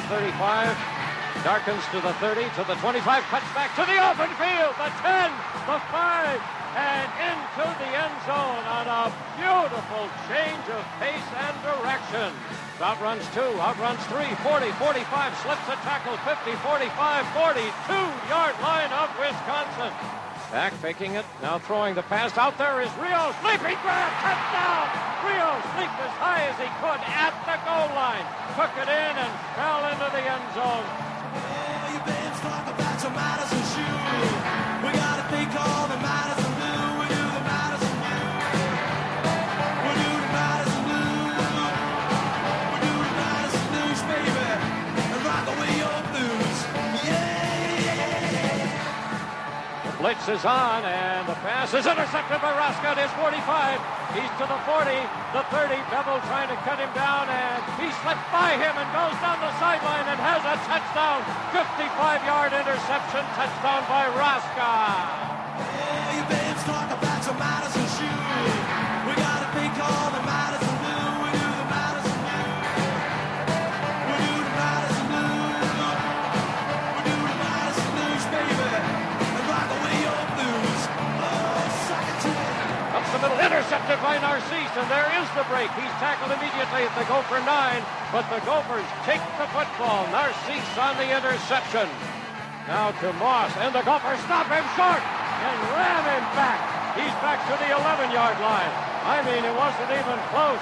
35. Darkens to the 30, to the 25, cuts back to the open field, the 10, the 5, and into the end zone on a beautiful change of pace and direction. Outruns 2, outruns 3, 40, 45, slips a tackle, 50, 45, 42-yard line of Wisconsin. Back faking it, now throwing the pass. Out there is Rios, leaping grab, touchdown! Rios leaped as high as he could at the goal line, took it in and fell into the end zone. Yeah, you babes talk about your Madison shoe. We got a thing called the Madison Blue. We do the Madison Blue. We do the Madison Blue. We do the Madison Blues, baby. And rock away your blues. Yeah. The blitz is on, and the pass is intercepted by Raska at his 45. He's to the 40, the 30. Bevel trying to cut him down, and he slipped by him and goes down the sideline and has a touchdown. 55-yard interception, touchdown by Raska. Yeah, you babes talk about your Madison shoe. We got a thing called the Madison Blue. We do the Madison Blue. We do the Madison Blue. We do the Madison Blues, baby. And rock away your blues. Oh, suck it to it. Up the middle, intercepted by Narcisse, and there is the break. He's tackled immediately at the Gopher 9, but the Gophers take the football. Narcisse on the interception. Now to Moss, and the Gophers stop him short and ram him back. He's back to the 11-yard line. I mean, it wasn't even close.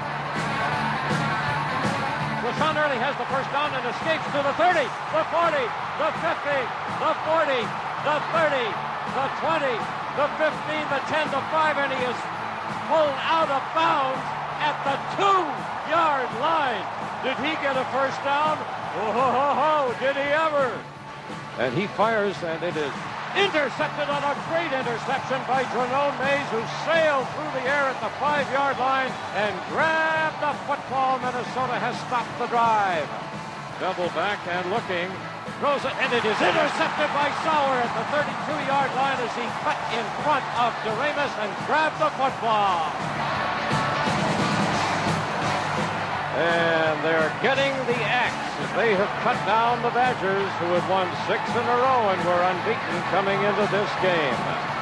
LaShawn Early has the first down and escapes to the 30, the 40, the 50, the 40, the 30, the 20, the 15, the 10, the 5, and he is pulled out of bounds at the 2-yard line. Did he get a first down? Oh, did he ever? And he fires, and it is intercepted on a great interception by Drenone Mays, who sailed through the air at the 5-yard line and grabbed the football. Minnesota has stopped the drive. Double back and looking. Throws it, and it is intercepted by Sauer at the 32-yard line as he cut in front of Doremus and grabbed the football. And they're getting the axe as they have cut down the Badgers, who had won 6 in a row and were unbeaten coming into this game.